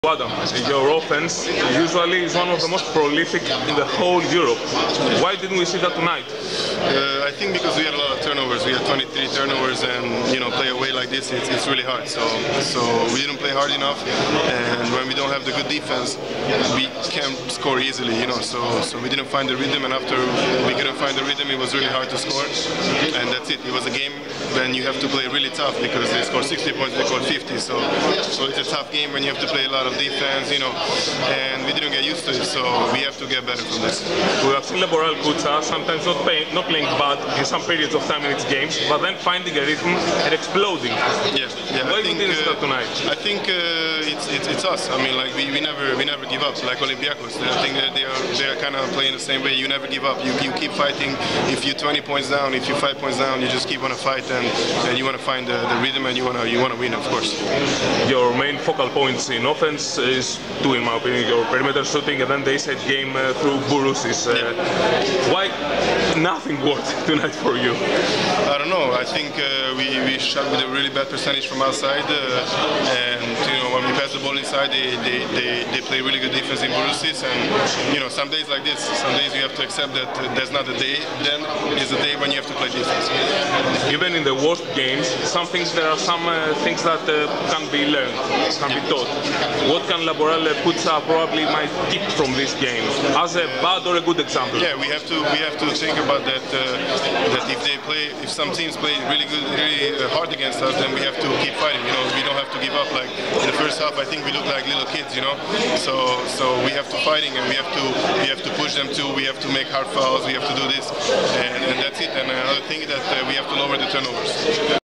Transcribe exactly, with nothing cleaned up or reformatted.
Adam, your offense usually is one of the most prolific in the whole Europe. Why didn't we see that tonight? Uh, I think because we had a lot of turnovers. We had twenty-three turnovers, and you know, play away like this, it's, it's really hard. So, so we didn't play hard enough, and when we don't have the good defense, we can't score easily. You know, so so we didn't find the rhythm, and after we couldn't find the rhythm, it was really hard to score, and that's it. It was a game when you have to play really tough because they scored sixty points, they scored fifty. So, so it's a tough game when you have to play a lot of defense, you know, and we didn't get used to it, so we have to get better from this. We have seen Laboral Kutsa sometimes not, pay, not playing bad in some periods of time in its games, but then finding a rhythm and exploding. Yeah, yeah. Why I think, didn't uh, start tonight? I think uh, it's, it's it's us. I mean, like we, we never we never give up. Like Olympiacos, I think that they are they are kind of playing the same way. You never give up. You you keep fighting. If you're twenty points down, if you're five points down, you just keep on a fight, and, and you want to find the, the rhythm, and you want to you want to win, of course. Your main focal points in offense is two, in my opinion, your perimeter shooting and then the inside game uh, through Bourousis. Uh, yeah. Why nothing worked tonight for you? I don't know. I think uh, we, we shot with a really bad percentage from outside, uh, and you know, when we pass the ball inside, they, they, they, they play really good defense in Bourousis, and you know, some days like this, some days you have to accept that uh, that's not the day, then is the day when you have to play defense. Even in the worst games, some things, there are some uh, things that uh, can be learned, can be taught. What can Laboral Kutsa probably might keep from this game as a bad or a good example? Yeah, we have to we have to think about that. Uh, that if they play, if some teams play really good, really uh, hard against us, then we have to keep fighting. You know, we don't have to give up. Like in the first half, I think we look like little kids. You know, so so we have to fighting, and we have to we have to push them too. We have to make hard fouls. We have to do this, and, and that's it. And another thing that uh, we have to lower the turnovers.